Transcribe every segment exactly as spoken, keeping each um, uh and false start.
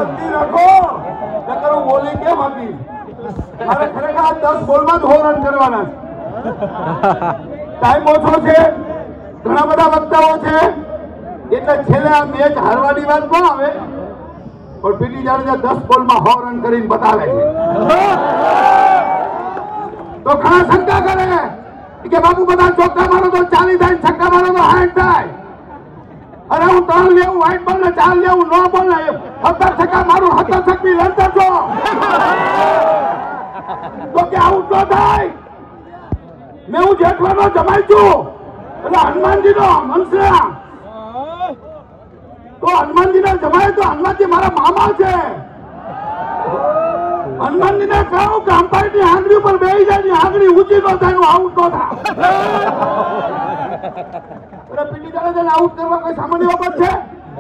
શાંતિ રાખો નકર હું બોલી કેમ આપી મારે ખરેખર આ દસ બોલમાં જ સો રન કરવાના ટાઈમ ઓછો છે ઘણા બધા વક્તાઓ છે એટલે છેલ્લે આ મેચ હારવાની વાત ન આવે પણ પીટી જાડેજા દસ બોલમાં સો રન કરીને બતાવે છે તો ઘણા શંકા કરે કે બાપુ બધા ચોક્કા મારો તો ચાલી થાય છક્કા મારો તો સાઠ થાય અરે હું ત્રણ લેવું વ્હાઈટ બોલ ને ચાર લેવું નો બોલ ને સત્તર છક્કા મારું સત્તર છક્કી લડતો છો તો કે આવું તો થાય મેં હું જેઠવાનો જમાઈ છું એટલે હનુમાનજી નો મનસા તો હનુમાનજી ને જમાય તો હનુમાનજી મારા મામા છે હનુમાનજી ને કહું કે અમ્પાયર ની આંગળી ઉપર બેસી જાય ની આંગળી ઊંચી નો થાય આઉટ નો થાય એટલે પીટી જાડેજાને આઉટ કરવા કોઈ સામાન્ય બાબત છે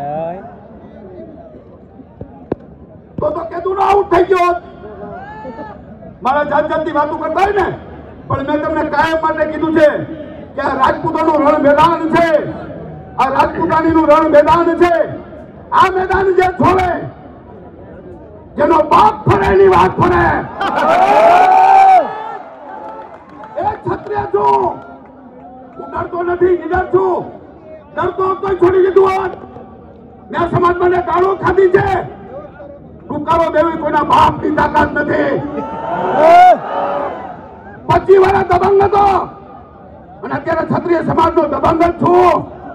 તો તો કેદું નો આઉટ થઈ ગયો મારા જાત જાતની વાતો કરતા હોય ને પણ મેં તમને કાયમ માટે કીધું છે કે આ રાજપૂતોનું રણ મેદાન છે આ રાજપૂતાણીનું રણ મેદાન છે આ મેદાન જે છોડે જેનો બાપ ફરે એની વાત ફરે એ ક્ષત્રિય છું હું ડરતો નથી નિડર છું ડરતો કોઈ છોડી દીધું હોત મેં સમાજમાં ગાળો ખાધી છે ટૂંકારો દેવી કોઈના બાપની તાકાત નથી પચીસ વર્ષ દબંગ હતો અને અત્યારે ક્ષત્રિય સમાજનો દબંગ જ છું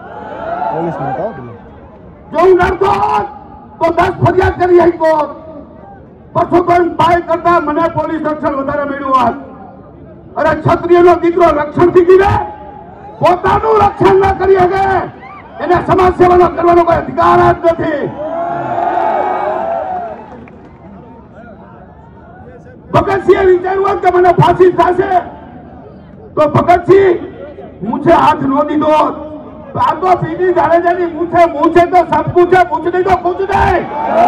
જો હું ડરતો હોત તો દસ ફરિયાદ કરી શકો પરસોત્તમ ભાઈ કરતા મને પોલીસ રક્ષણ વધારે મળ્યું હોત અરે ક્ષત્રિયનો દીકરો રક્ષણ થી ગયો પોતાનું રક્ષણ ના કરી શકે એને સમાજ સેવાનો કરવાનો કોઈ અધિકાર જ નથી ભગતસિંહે વિચાર્યું કે મને ફાંસી થશે તો ભગતસિંહ મૂછે હાથ નો દીધો આ તો પીટી જાડેજાની મૂછે મૂછે તો સબ પૂછે પૂછ નહીં તો પૂછ નહીં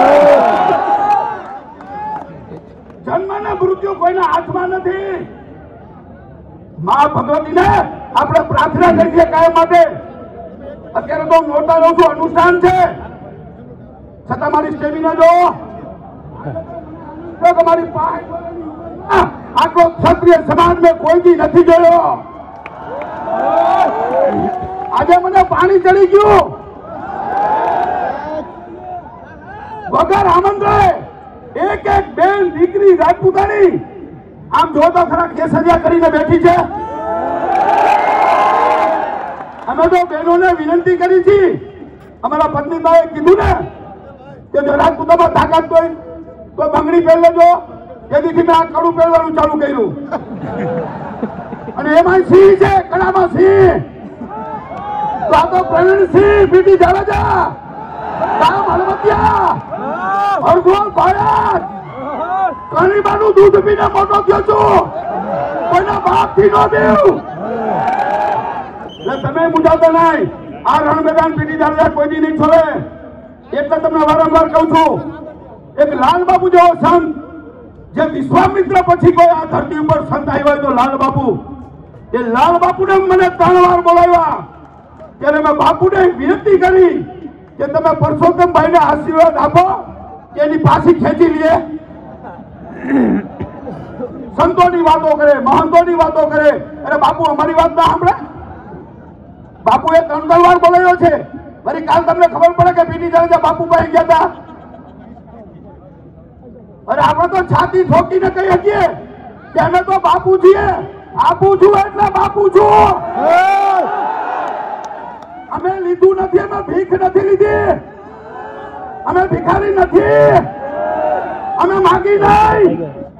જન્મ ને મૃત્યુ કોઈના હાથમાં નથી માં ભગવતીને આપણે પ્રાર્થના કરીએ કાયમ માટે અત્યારે તો નોટા રહું છું અનુષ્ઠાન છે છતાં મારી સ્ટેમિના જો તમારી આટલો ક્ષત્રિય સમાજ મેં કોઈ દી નથી જોયો આજે મને પાણી ચડી ગયું વગર આમંત્રણે એક એક બેન દીકરી રાજપૂતાણી આમ જો તો ખરા કેસરિયા કરીને બેઠી છે અમે તો બહેનોને વિનંતી કરી છે અમારા પત્નીભાઈએ કીધું ને કે જો રાજપૂતામાં તાકાત હોય તો બંગડી પહેર લેજો જેથી મેં આ કડું પહેરવાનું ચાલુ કર્યું અને એમાં સિંહ છે કડામાં સિંહ તો આ તો પ્રવીણસિંહ પીટી જાડેજા રામ હળવદિયા હરગોળ ભારત કણીબાનું દૂધ પીને મોટો થયો છું કોઈના બાપ થી નો દેવું એટલે તમે મુજાવતા નહીં આ રણ મેદાન પીટી જાડેજા કોઈ દી નહીં છોડે એટલે તમને વારંવાર કહું છું એક લાલ બાપુ જેવો સંત જે વિશ્વામિત્ર પછી કોઈ આ ધરતી ઉપર સંત આવ્યો હોય તો લાલ બાપુ એ લાલ બાપુને મને ત્રણ વાર બોલાવ્યા ત્યારે મેં બાપુને વિનંતી કરી કે તમે પરસોત્તમભાઈ ને આશીર્વાદ આપો કે એની પાછી ખેંચી લે સંતોની વાતો કરે મહંતોની વાતો કરે અરે બાપુ અમારી વાત ના સાંભળે બાપુએ ત્રણ ત્રણ વાર બોલાવ્યો છે વળી કાલ તમને ખબર પડે કે પીટી જાડેજા બાપુ પાસે ગયા હતા અરે આપણે તો છાતી ઠોકીને કહી શકીએ કે અમે તો બાપુ છીએ આપુ છું એટલે બાપુ છું અમે લીધું નથી અમે ભીખ નથી લીધી અમે ભિખારી નથી અમે માગી નહીં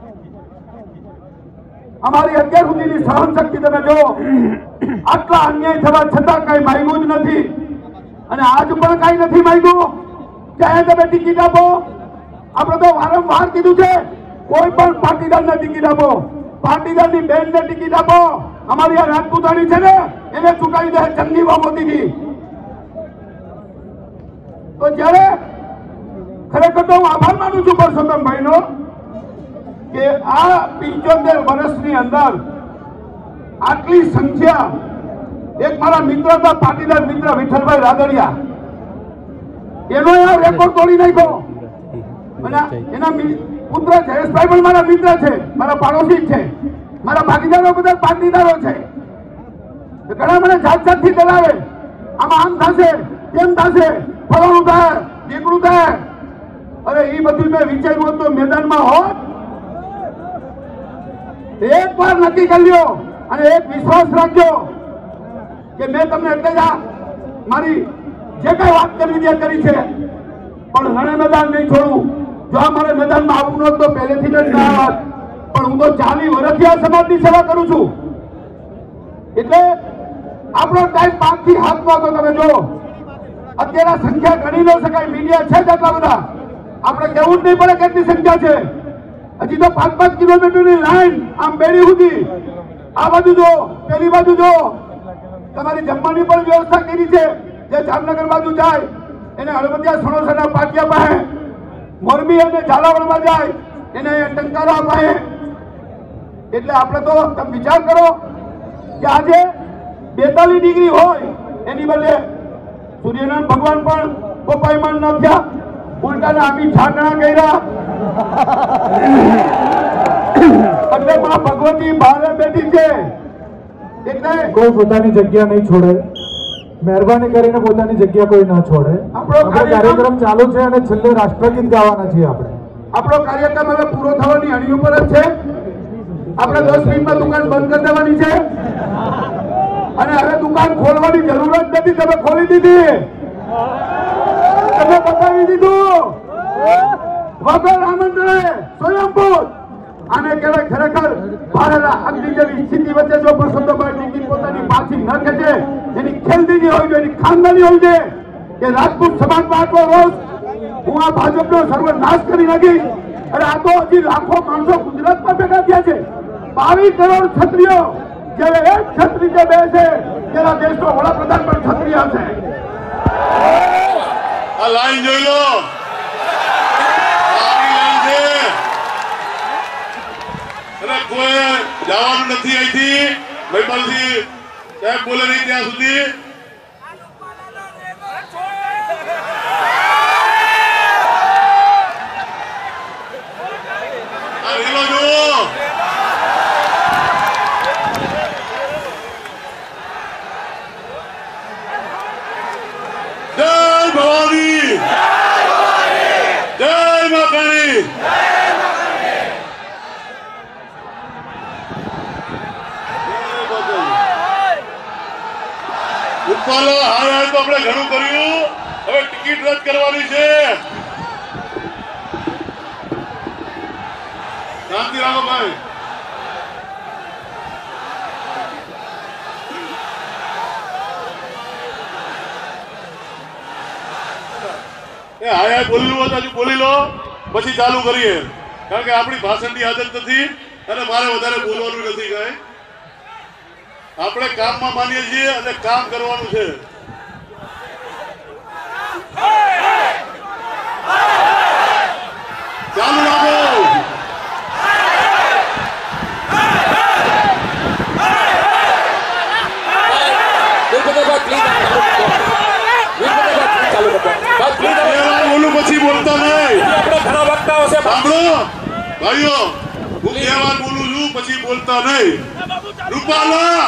અમારી અત્યાર સુધીની સહન શક્તિ તમે જો આટલા અન્યાય થવા છતાં કઈ માંગ્યું જ નથી અને આજ પણ કઈ નથી માંગ્યું ચાહે તમે ટિકિટ આપો આપણે તો વારંવાર કીધું છે કોઈ પણ પાટીદારને ટિકિટ આપો પાટીદારની બેનને ટિકિટ આપો અમારી આ રાજપૂતાણી છે ને એને ચૂંટાવી દે જંગી મોદીજી તો જ્યારે ખરેખર તો હું આભાર માનું છું પરસોત્તમભાઈ નો કે આ પિંચોતેર વર્ષની અંદર આટલી સંખ્યા એક મારા મિત્ર હતા પાટીદાર મિત્ર વિઠ્ઠલભાઈ રાદડિયા એનો આ રેકોર્ડ તોડી નાખ્યો એના એના પુત્ર જયેશભાઈ પણ મારા મિત્ર છે, મારા પાડોશી છે, મારા ભાગીદારો બધા પાટીદારો છે. ઘણા મને જાત જાતથી દલાવે, આમાં આમ થશે તેમ થશે, ફલાણું થાય દીકરું થાય. અરે એ બધું મેં વિચાર્યું હતું મેદાનમાં હોત. એક વાર નક્કી કરી લ્યો અને એક વિશ્વાસ રાખજો કે મેં તમને એટલે જ મારી જે કઈ વાત કરવી તે કરી છે, પણ રણે મેદાન નહીં છોડવું. જો આ મારે મેદાનમાં આવવું નહોતું તો પહેલેથી જ ના આવત, પણ હું તો ચાલી વર્ષથી આ સમાજની સેવા કરું છું. એટલે આપણો ટાઈમ પાંચ થી હાથ માં તો તમે જો અત્યારે સંખ્યા ગણી ન શકાય, મીડિયા છે એટલા બધા, આપણે કેવું જ નહીં પડે કેટલી સંખ્યા છે. હજી તો પાંચ પાંચ કિલોમીટરની લાઈન આમ બેડી સુધી, આ બાજુ જો પેલી બાજુ જો તમારી જમવાની પણ વ્યવસ્થા કરી છે. જે જામનગર બાજુ જાય એને હળવદિયા સણોસરના પાટિયા પાસે, મોરબી અને ઝાલાવાડમાં જાય એને ટંકારા પાસે. એટલે આપણે તો તમે વિચાર કરો કે આજે બેતાલીસ ડિગ્રી હોય એની બદલે સૂર્યનારાયણ ભગવાન પણ પપાઈમાન ન થયા, ઉલટાના આમી છાટણા કર્યા. એટલે માં ભગવતી બહાર બેઠી છે. એટલે કોઈ પોતાની જગ્યા નહીં છોડે, મહેરબાની કરીને પોતાની જગ્યા કોઈ ન છોડે. આપણો કાર્યક્રમ ચાલુ છે અને છેલ્લે રાષ્ટ્રગીત ગાવાના છીએ. આપણે આપણો કાર્યક્રમ હવે પૂરો થવાની હળી ઉપર જ છે. આપણે દસ મિનિટમાં દુકાન બંધ કરી દેવાની છે અને હવે દુકાન ખોલવાની જરૂર જ નથી. તમે ખોલી દીધી, તમે બતાવી દીધું વગર આમંત્રણે સ્વયંભૂત. આને કહેવાય ખરેખર ભારેલા અગ્નિ જેવી સ્થિતિ વચ્ચે જો પરસોત્તમભાઈ ટિકિટ પોતાની પાછી ન ખેંચે, એની ખેલદીની હોય જોઈએ, એની ખાનદાની હોય છે કે રાજપૂત સમાજમાં આટલો રોષ, હું આ ભાજપનો સર્વનાશ કરી નાખીશ. અને આ તો હજી લાખો માણસો ગુજરાતમાં ભેગા થયા છે. બાવીસ કરોડ ક્ષત્રિયો જ્યારે એક ક્ષત્રિય બે છે ત્યારે દેશનો વડાપ્રધાન પણ ક્ષત્રિય હશે. આ લાઈન જોઈ લો, કોઈ જવાનું નથી અહીંથી મહિપાલજી સાહેબ બોલે નહીં ત્યાં સુધી. આ રેલો જુઓ, જય ભવાની, જય માતાની. ઉત્પાલો હાલ તો આપણે ઘણું કર્યું, હવે ટિકિટ રદ કરવાની છે. શાંતિ રાખો ભાઈ. એ હાય બોલવું હોય તો હજુ બોલી લો, પછી ચાલુ કરીએ. કારણ કે આપણી ભાષણની આદત નથી અને મારે વધારે બોલવાનું નથી. કઈ આપણે કામમાં માનીએ છીએ અને કામ કરવાનું છે. ચાલુ રાખો. બોલું પછી બોલતા નહીં. સાંભળો ભાઈઓ, હું બે વાર બોલું છું પછી બોલતા નહીં. રૂપાલા,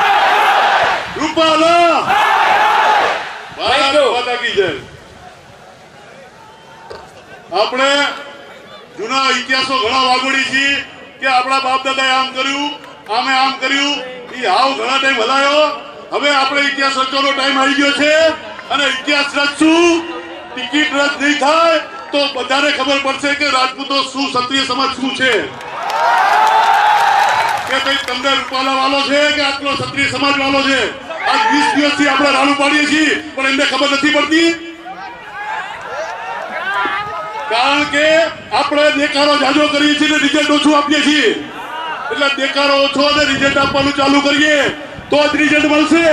રૂપાલા, આપણે જૂના ઇતિહાસો ઘણા વાગોડી છીએ કે આપણા બાપ દાદાએ આમ કર્યું, આમે આમ કર્યું. એ હાવ ઘણા ટાઈમ હલાયો. હવે આપણે ઇતિહાસ રચવાનો ટાઈમ આવી ગયો છે અને ઇતિહાસ રચશું. ટિકિટ રદ નહીં થાય તો બધાને ખબર પડશે કે રાજપૂતો શું, ક્ષત્રિય સમાજ શું છે. કે ભાઈ તમને રૂપાલા વાળો છે કે આટલો ક્ષત્રિય સમાજ વાળો છે. આજ વીસ દિવસથી આપણે રાડું પાડીએ છીએ પણ એમને ખબર નથી પડતી. કારણ કે આપણે દેખાડો જાજો કરીએ છીએ ને રિઝલ્ટ ઓછું આપીએ છીએ. એટલે દેખાડો ઓછો અને રિઝલ્ટ આપવાનું ચાલુ કરીએ તો જ રિઝલ્ટ મળશે.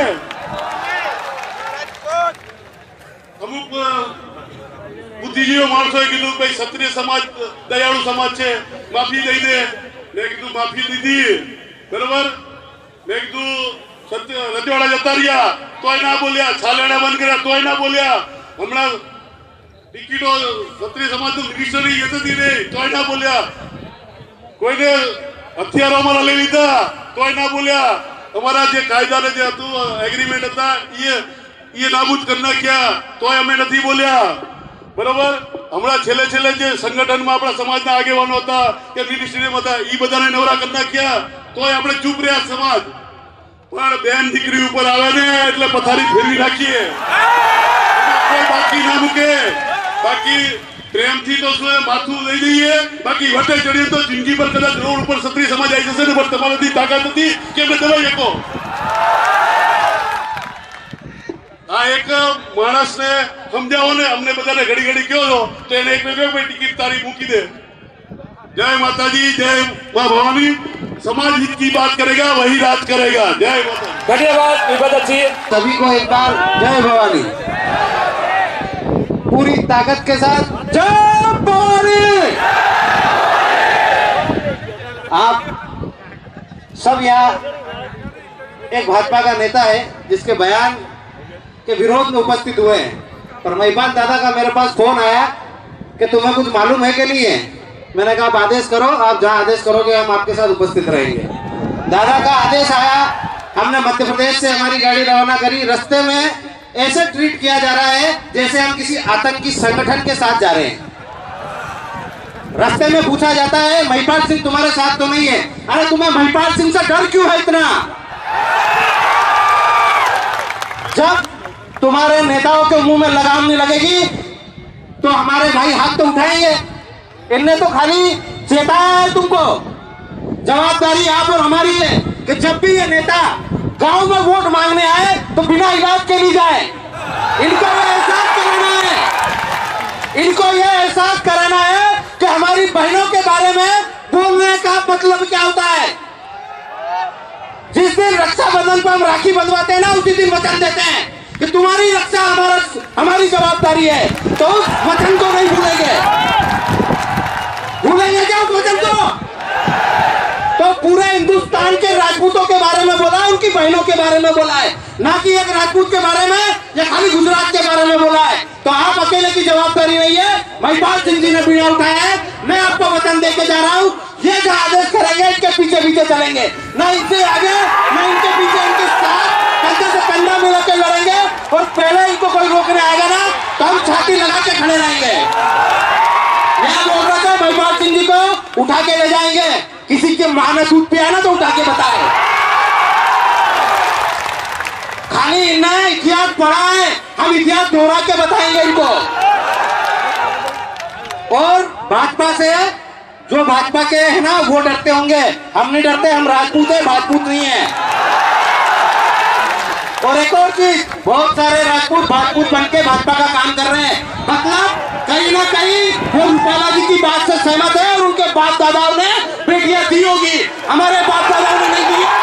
અમુક બુદ્ધિજીવી માણસોએ કીધું ભાઈ ક્ષત્રિય સમાજ દયાળુ સમાજ છે, માફી દઈ દે. મેં કીધું માફી દીધી, બરોબર. મેં કીધું રજવાડા જતા રહ્યા તોય ના બોલ્યા, છાલેડા બંધ કર્યા તોય ના બોલ્યા. હમણાં ટિકિટો ક્ષત્રિય સમાજનું મિનિસ્ટરી એ નથી નહીં તોય ના બોલ્યા, કોઈને હથિયારો અમારા લઈ લીધા તોય ના બોલ્યા, અમારા જે કાયદાને જે હતું એગ્રીમેન્ટ હતા એ એ નાબૂદ કરી નાખ્યા તોય અમે નથી બોલ્યા, બરોબર. હમણાં છેલ્લે છેલ્લે જે સંગઠનમાં આપણા સમાજના આગેવાનો હતા કે મિનિસ્ટ્રીમાં હતા એ બધાને નવરા કરી નાખ્યા તોય આપણે ચૂપ રહ્યા સમાજ. પણ બેન દીકરી ઉપર આવે ને એટલે પથારી ફેરવી નાખીએ, કોઈ બાકી ના મૂકે. બાકી પ્રેમથી તો શું માથું લઈ જઈએ, બાકી વટે ચડીએ તો જિંદગી પર કદાચ રોડ ઉપર ક્ષત્રિય સમાજ આવી જશે ને, પણ તમારાથી તાકાત નથી કે અમે દબાઈ શકો. આ એક માણસને સમજાવો ને, અમને બધાને ઘડી ઘડી કહો છો તો એને એક કહ્યું ભાઈ ટિકિટ તારી મૂકી દે. जय माता दी, जय माँ भवानी. समाज हित की बात करेगा वही राज करेगा. जय माता. धन्यवाद विवादत जी. सभी को एक बार जय भवानी, पूरी ताकत के साथ जय भवानी. आप सब यहाँ एक भाजपा का नेता है जिसके बयान के विरोध में उपस्थित हुए हैं, पर महिपाल दादा का मेरे पास फोन आया कि तुम्हें कुछ मालूम है कि नहीं है. मैंने कहा आप आदेश करो, आप जहां आदेश करोगे हम आपके साथ उपस्थित रहेंगे. दादा का आदेश आया, हमने मध्य प्रदेश से हमारी गाड़ी रवाना करी. रास्ते में ऐसे ट्रीट किया जा रहा है जैसे हम किसी आतंकी संगठन के साथ जा रहे हैं. रास्ते में पूछा जाता है महिपाल सिंह तुम्हारे साथ तो नहीं है. अरे तुम्हें महिपाल सिंह से डर क्यों है इतना? जब तुम्हारे नेताओं के मुंह में लगाम नहीं लगेगी तो हमारे भाई हाथ तो उठाएंगे. इनने तो खाली चेताया है तुमको. जवाबदारी आप और हमारी है कि जब भी ये नेता गांव में वोट मांगने आए तो बिना इलाज के लिए जाए. इनको ये एहसास कराना है, इनको ये एहसास कराना है कि हमारी बहनों के बारे में बोलने का मतलब क्या होता है. जिस दिन रक्षाबंधन पर हम राखी बंधवाते हैं ना, उसी दिन वचन देते हैं कि तुम्हारी रक्षा हमारा हमारी जवाबदारी है. तो उस वचन को नहीं भूलेंगे. भूलेंगे क्या उस वचन को? तो पूरे हिंदुस्तान के राजपूतों के बारे में बोला है, उनकी बहनों के बारे में बोला है, ना कि एक राजपूत के बारे में या खाली गुजरात के बारे में बोला है. तो आप अकेले की जवाबदारी नहीं है. महिपाल सिंह जी ने बीड़ा उठाया है. मैं आपको वचन देके जा रहा हूँ, ये जो आदेश करेंगे इसके पीछे पीछे चलेंगे, ना इनसे आगे ना इनके पीछे. इनके साथ कंधे से कंधा मिला के लड़ेंगे और पहले इनको कोई रोकने आएगा ना तो हम छाती लगा के खड़े रहेंगे. मैं बोल रहा था महिपाल सिंह जी को उठा के ले जाएंगे. किसी के माँ ने दूध पिया ना तो उठा के बताए. खाली इन्हें इतिहास पढ़ा है, हम इतिहास दोहरा के बताएंगे इनको. और भाजपा से जो भाजपा के है ना वो डरते होंगे, हम नहीं डरते. हम राजपूत है, भाजपूत नहीं है. और एक और चीज, बहुत सारे राजपूत भाजपूत बन के भाजपा का काम कर रहे हैं. मतलब कहीं ना कहीं वो रूपाला जी की बात से सहमत है और उनके बाप दादाओं ने बेटियां दी होगी, हमारे बाप दादाओं ने नहीं दी.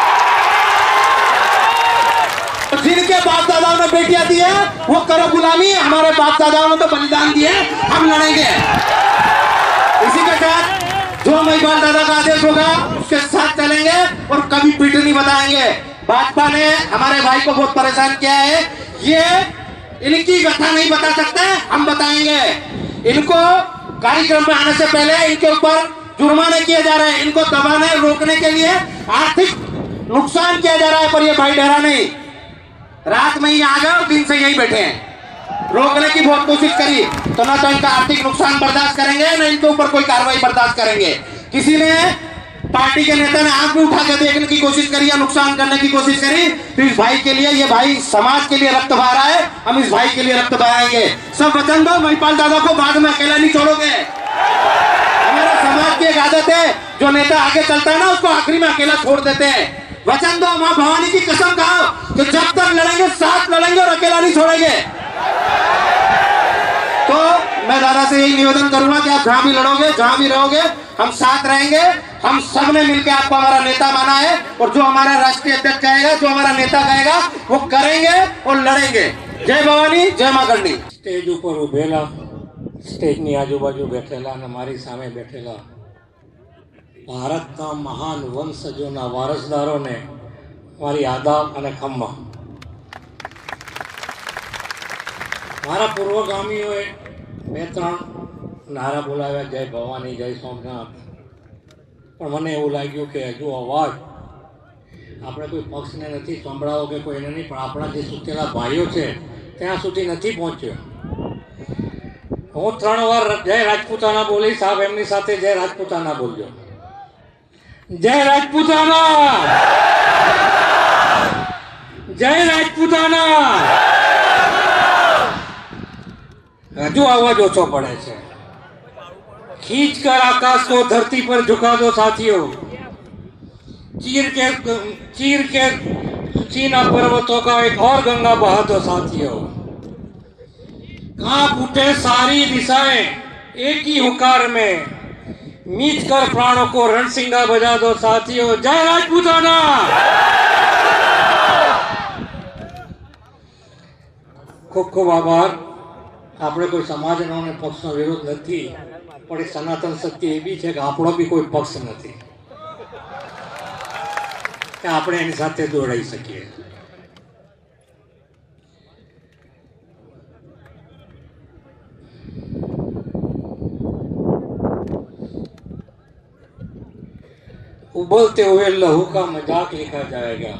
जिनके बाप दादाओं ने बेटियां दी है वो करो गुलामी, हमारे बाप दादाओं ने तो बलिदान दिए. हम लड़ेंगे. इसी के साथ जो महिपाल दादा का आदेश होगा उसके साथ चलेंगे और कभी पीठ नहीं बताएंगे. भाजपा ने हमारे भाई को बहुत परेशान किया है. ये इनकी व्यथा नहीं बता सकते, हम बताएंगे. इनको कार्यक्रम में आने से पहले इनके ऊपर जुर्माने किए जा रहे हैं. इनको दबाने रोकने के लिए आर्थिक नुकसान किया जा रहा है. पर ये भाई डरा नहीं, रात में ही आ गए और दिन से यही बैठे हैं. रोकने की बहुत कोशिश करी तो ना तो इनका आर्थिक नुकसान बर्दाश्त करेंगे ना इनके ऊपर कोई कार्रवाई बर्दाश्त करेंगे. किसी ने पार्टी के नेता ने आंख में उठा के देखने की कोशिश करी या नुकसान करने की कोशिश करी तो इस भाई के लिए, ये भाई समाज के लिए रक्त बहा रहा है, हम इस भाई के लिए रक्त बहाएंगे. सब वचन दो, महिपाल दादा को बाद में अकेला नहीं छोड़ोगे. हमारा समाज की एक आदत है, जो नेता आगे चलता है ना उसको आखिरी में अकेला छोड़ देते हैं. वचन दो, माँ भवानी की कसम खाओ कि जब तक लड़ेंगे साथ लड़ेंगे और अकेला नहीं छोड़ेंगे. तो मैं दादा से यही निवेदन करूंगा कि आप जहां भी लड़ोगे, जहां भी रहोगे, हम साथ रहेंगे. हम सब ने मिलकर आपको हमारा नेता माना है और जो हमारा राष्ट्रीय अध्यक्ष कहेगा, जो हमारा नेता कहेगा वो करेंगे और लड़ेंगे. जय भवानी, जय मां करनी. स्टेज ऊपर उभेला, स्टेजनी आजूबाजू बैठेला અને મારી સામે બેઠેલા ભારતના મહાન વંશજોના વારસદારોને મારી આદાબ અને ખમ્મા. મારા પૂર્વગામીઓએ બે ત્રણ નારા બોલાવ્યા, જય ભવાની, જય સોમનાથ, પણ મને એવું લાગ્યું કે હજુ અવાજ આપણે કોઈ પક્ષને નથી સંભળાવો કે કોઈને નહીં, પણ આપણા જે સુતેલા ભાઈઓ છે ત્યાં સુધી નથી પહોંચ્યો. હું ત્રણ વાર જય રાજપૂતાના બોલી, સાહેબ એમની સાથે જય રાજપૂતાના બોલજો. જય રાજપૂતાના, જય રાજપૂતાના. હજુ અવાજ ઓછો પડે છે. खींच कर आकाश को धरती पर झुका दो साथियों, चीर के चीर के चीना पर्वतों का एक और गंगा बहा दो साथियों. कांप उठे सारी दिशाएं एक ही हुकार में, मीच कर प्राणों को रणसिंगा बजा दो साथियों. जय राजपूताना. खूब खूब आभार. આપણે કોઈ સમાજનો અને પક્ષનો વિરોધ નથી, પણ એક સનાતન સત્ય એ બી છે કે આપણો બી કોઈ પક્ષ નથી કે આપણે એની સાથે જોડાઈ શકીએ. उबलते हुए लहू का मजाक लिखा जाएगा,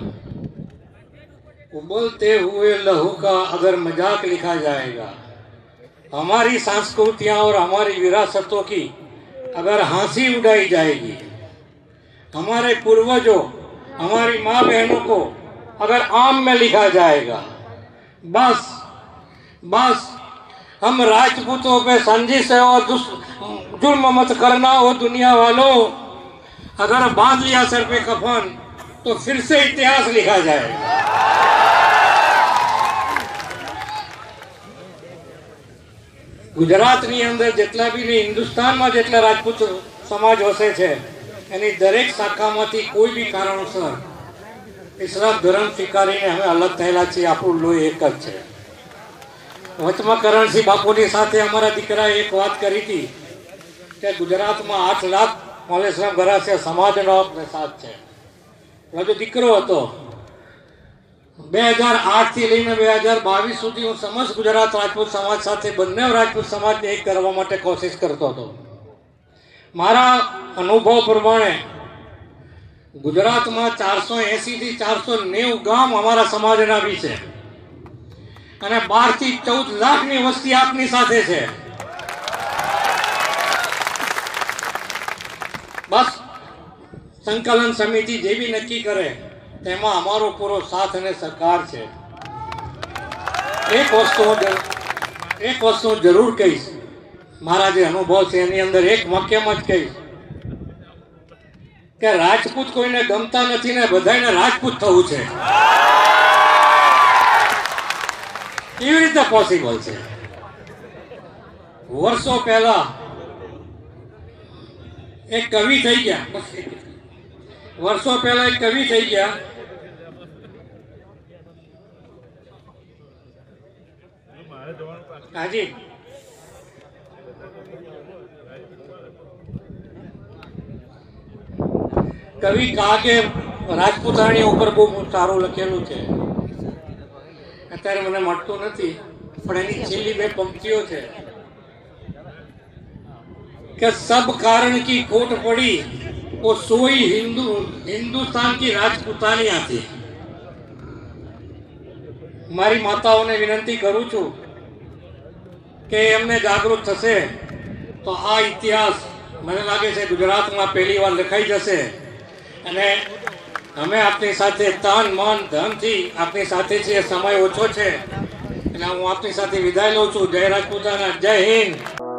उबलते हुए लहू का अगर मजाक लिखा जाएगा, हमारी संस्कृतियाँ और हमारी विरासतों की अगर हंसी उड़ाई जाएगी, हमारे पूर्वजों हमारी माँ बहनों को अगर आम में लिखा जाएगा, बस बस हम राजपूतों पे संजिश है और जुल्म मत करना हो दुनिया वालों, अगर बांध लिया सर पे कफन तो फिर से इतिहास लिखा जाएगा. ગુજરાતની અંદર જેટલા બી ને હિન્દુસ્તાનમાં જેટલા રાજપૂત સમાજ વસે છે એની દરેક શાખામાંથી કોઈ બી કારણોસર ઇસ્લામ ધર્મ સ્વીકારીને અમે અલગ થયેલા છીએ. આપણું લોહી એક જ છે. વચમાં કરણસિંહ બાપુની સાથે અમારા દીકરાએ એક વાત કરી હતી કે ગુજરાતમાં આઠ લાખ મોલેશ્વર ગરાસિયા સમાજનો પ્રસાદ છે. હજુ દીકરો હતો. બે હજાર આઠ થી લઈને બે હજાર બાવીસ સુધી હું સમસ્ત ગુજરાત રાજપૂત સમાજ સાથે બંને રાજપૂત સમાજને એક કરવા માટે કોશિશ કરતો હતો. મારા અનુભવ પ્રમાણે ગુજરાતમાં ચારસો એસી થી ચારસો નેવું ગામ અમારા સમાજના બી છે અને બાર થી ચૌદ લાખની વસ્તી આપની સાથે છે. બસ સંકલન સમિતિ જે બી નક્કી કરે તેમાં અમારો પૂરો સાથ અને સહકાર છે. એક વસ્તુ એક વસ્તુ જરૂર કહીશ, મારા જે અનુભવ છે એની અંદર એક વાક્યમાં જ કહીશ કે રાજપૂત કોઈને ગમતા નથી ને બધાને રાજપૂત થવું છે. કેવી રીતે પોસિબલ છે? વર્ષો પહેલા એક કવિ થઈ ગયા વર્ષો પહેલા એક કવિ થઈ ગયા હાજી કવિ કાગે રાજપૂતાણી ઉપર બહુ સારું લખેલું છે. અત્યારે મને મળતું નથી પણ એની છેલ્લી બે પંક્તિઓ છે કે સબ કારણ की खोट पड़ी वो सोई हिंदू हिंदुस्तान की राजपूतानियां थी. મારી માતાઓને વિનંતી કરું છું કે એમને જાગૃત થશે તો આ ઇતિહાસ મને લાગે છે ગુજરાતમાં પહેલી વાર લખાઈ જશે અને અમે આપની સાથે તન મન ધનથી આપની સાથે છીએ. સમય ઓછો છે એટલે હું આપની સાથે વિદાય લઉં છું. જય રાજપૂતાના, જય હિન્દ.